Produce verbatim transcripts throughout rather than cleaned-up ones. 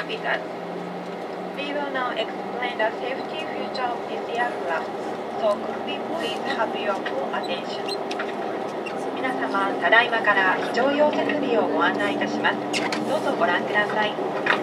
with us. We will now explain the safety feature of this aircraft, so could we please have your full attention? 皆様、ただいまから非常用設備をご案内いたします。どうぞご覧ください。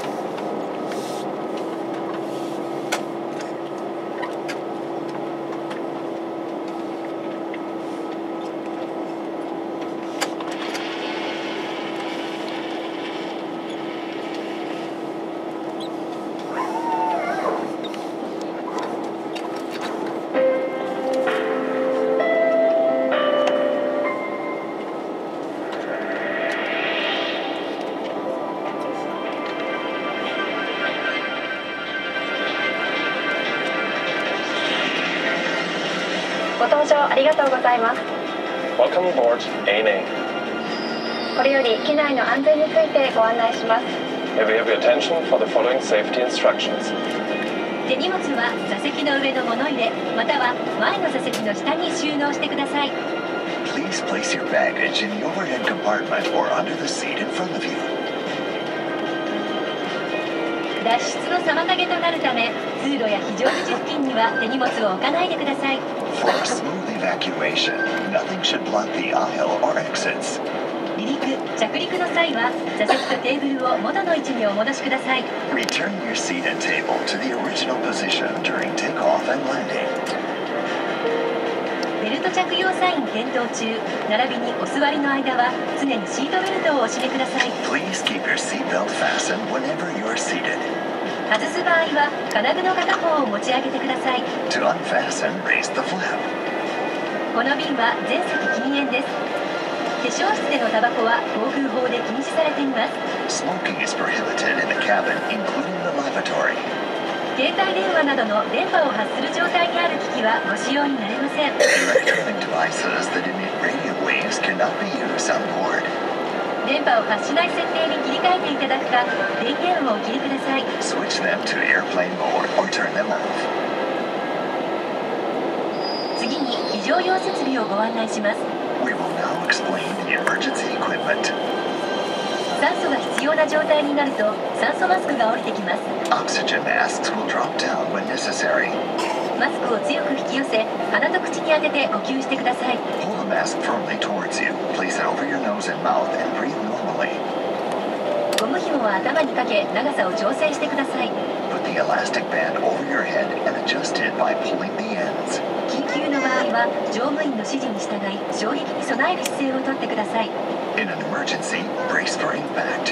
ご搭乗ありがとうございます。 Welcome aboard エーエヌエー. これより機内の安全についてご案内します。 May we have your attention for the following safety instructions. 手荷物は座席の上の物入れまたは前の座席の下に収納してください。 Please place your baggage in the overhead compartment or under the seat in front of you. 脱出の妨げとなるため通路や非常口付近には手荷物を置かないでください。 For a smooth evacuation, nothing should block the aisle or exits. 離陸・着陸の際は座席とテーブルを元の位置にお戻しください。 Return your seat and table to the original position during takeoff and landing. ベルト着用サイン点灯中並びにお座りの間は常にシートベルトをお締めください。 Please keep your seatbelt fastened whenever you are seated. 外す場合は金具の片方を持ち上げてください。 To unfasten, raise the flap. この便は全席禁煙です。化粧室でのタバコは航空法で禁止されています。 Smoking is prohibited in the cabin, including the lavatory. 携帯電話などの電波を発する状態にある機器はご使用になれません。 Electronic devices that emit radio waves cannot be used on board. 電波を発しない設定に切り替えていただくか電源をお切りください。 Switch them to airplane mode or turn them off. 次に非常用設備をご案内します。 We will now explain the emergency equipment. 酸素が必要な状態になると酸素マスクが降りてきます。 Oxygen masks will drop down when necessary. マスクを強く引き寄せ鼻と口に当てて呼吸してください。 Pull the mask firmly towards you. Place it over your nose and mouth and breathe normally. ゴム紐は頭にかけ長さを調整してください。 Put the elastic band over your head and adjust it by pulling the ends. 緊急の場合は乗務員の指示に従い衝撃に備える姿勢をとってください。 In an emergency, brace for impact.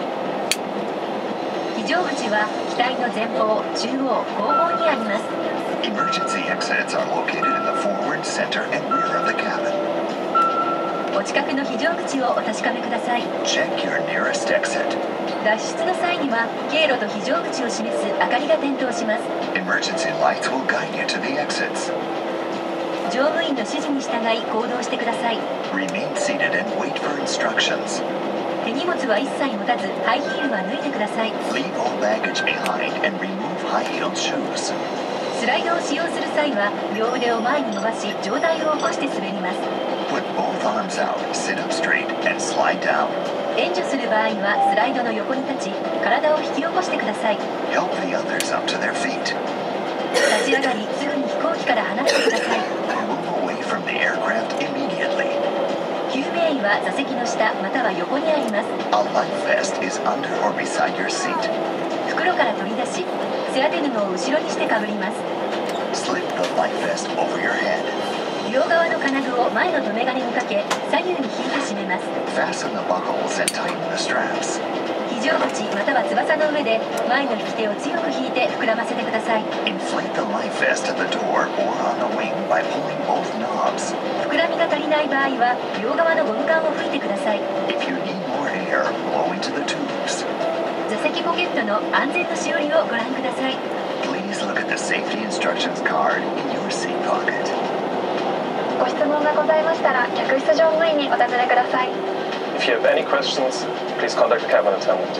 非常口は機体の前方、中央、後方にあります。 Emergency exits are located in the forward, center, and rear of the cabin. お近くの非常口をお確かめください。 Check your nearest exit. 脱出の際には経路と非常口を示す明かりが点灯します。 Emergency lights will guide you to the exits. 乗務員の指示に従い行動してください。 Remain seated and wait for instructions. 手荷物は一切持たずハイヒールは脱いでください。 Leave all baggage behind and remove high-heeled shoes. スライドを使用する際は両腕を前に伸ばし上体を起こして滑ります。 Put both arms out, sit up straight, and slide down. 援助する場合はスライドの横に立ち体を引き起こしてください。 Help the others up to their feet. 立ち上がりすぐに飛行機から離れてください。 Move away from the aircraft immediately. 救命医は座席の下または横にあります。 A life vest is under or beside your seat. 袋から取り出し背当て布を後ろにしてかぶります。 Slip the life vest over your head. 両側の金具を前の留め金にかけ左右に引いて締めます。 Fasten the buckles and tighten the straps. 非常口または翼の上で前の引き手を強く引いて膨らませてください。 Inflate the life vest at the door or on the wing by pulling both knobs. 膨らみが足りない場合は両側のゴム管を吹いてください。 If you need more air, blow into the tubes. 座席ポケットの安全のしおりをご覧ください。 Please look at the safety instructions card in your seat pocket. ご質問がございましたら客室乗務員にお尋ねください。 If you have any questions, please contact the cabin attendant.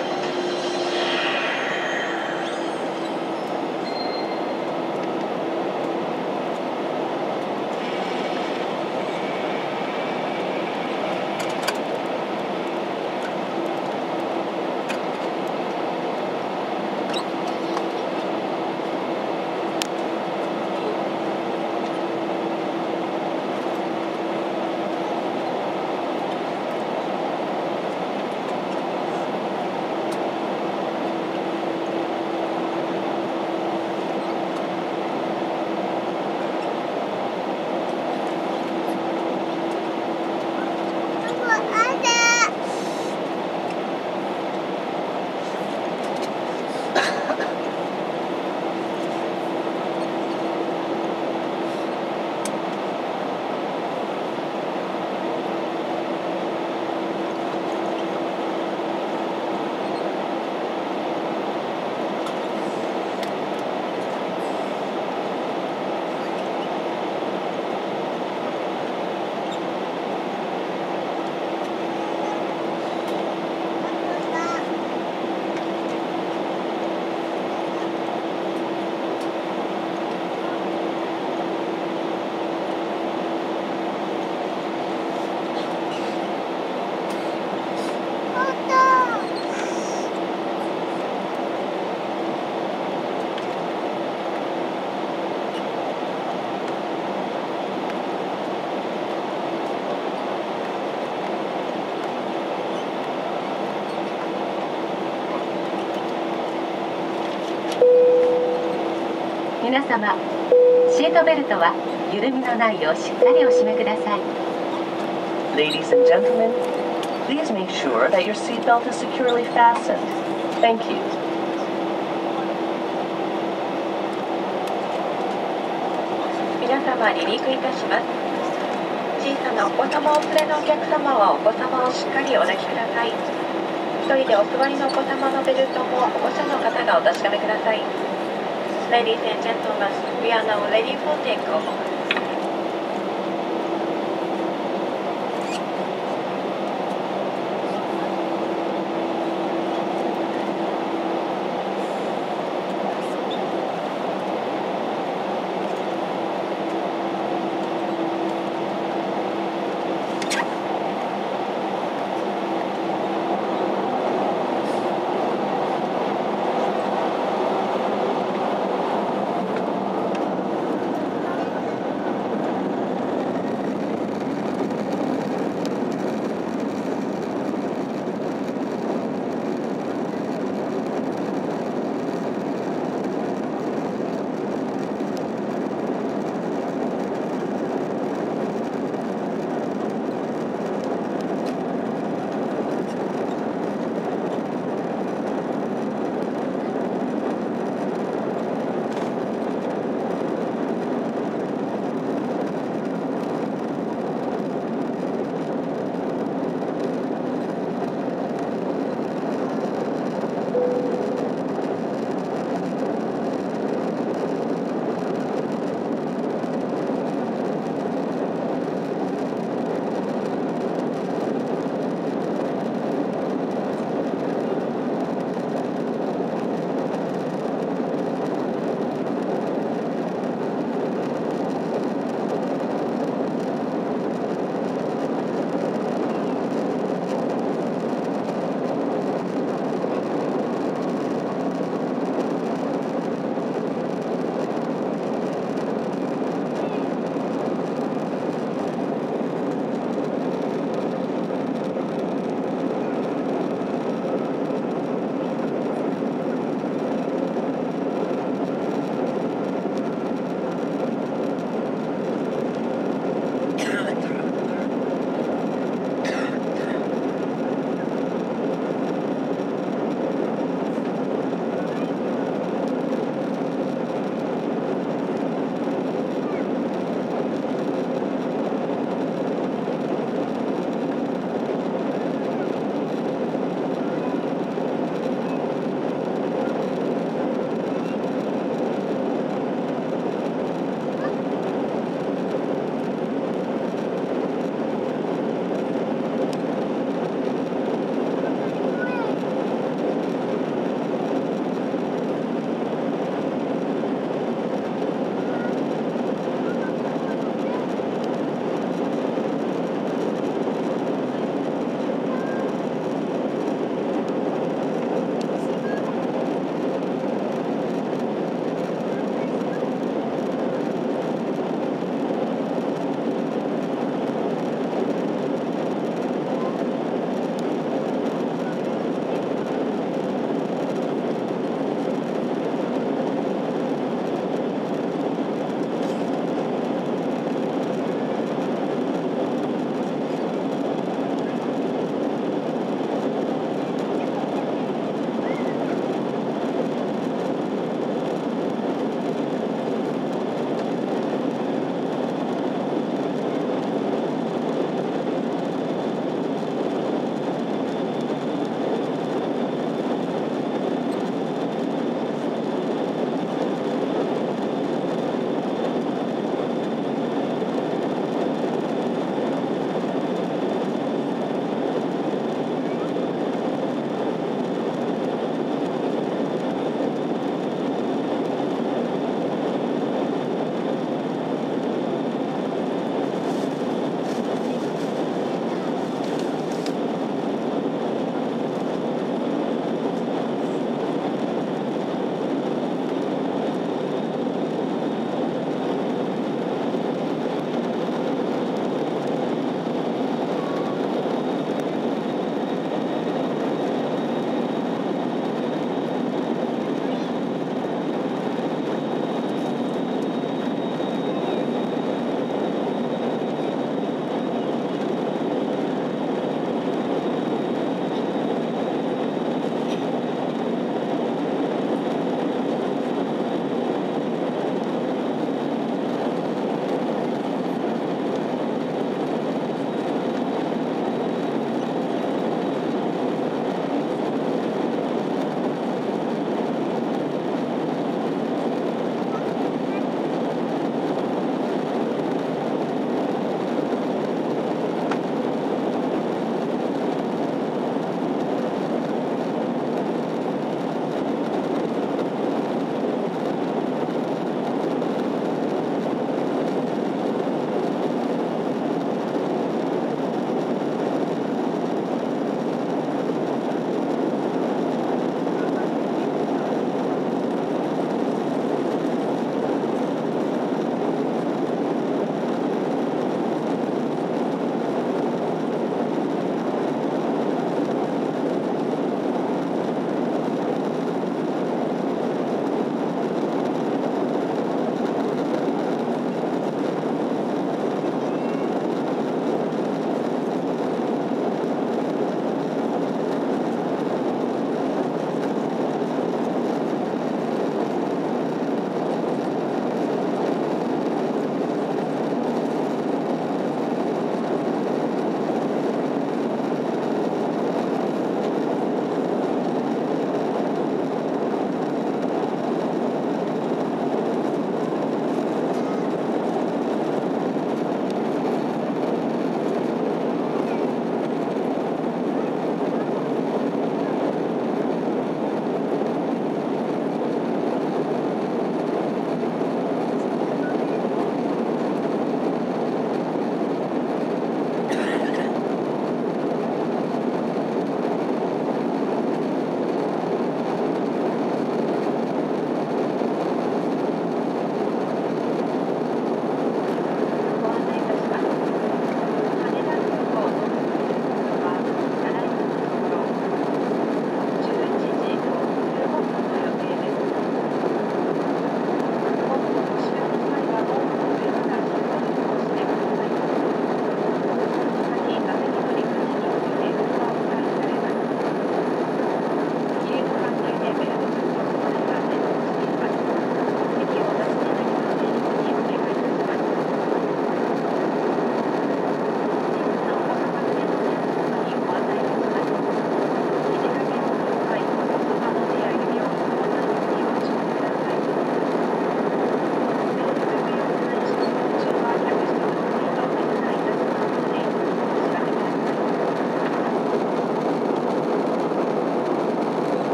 皆様、シートベルトは緩みのないようしっかりお締めください。 Ladies and gentlemen, please make sure that your seatbelt is securely fastened. Thank you. 皆様離陸いたします。小さなお子様をお連れのお客様はお子様をしっかりお抱きください。一人でお座りのお子様のベルトも保護者の方がお確かめください。Ladies and gentlemen, we are now ready for takeoff.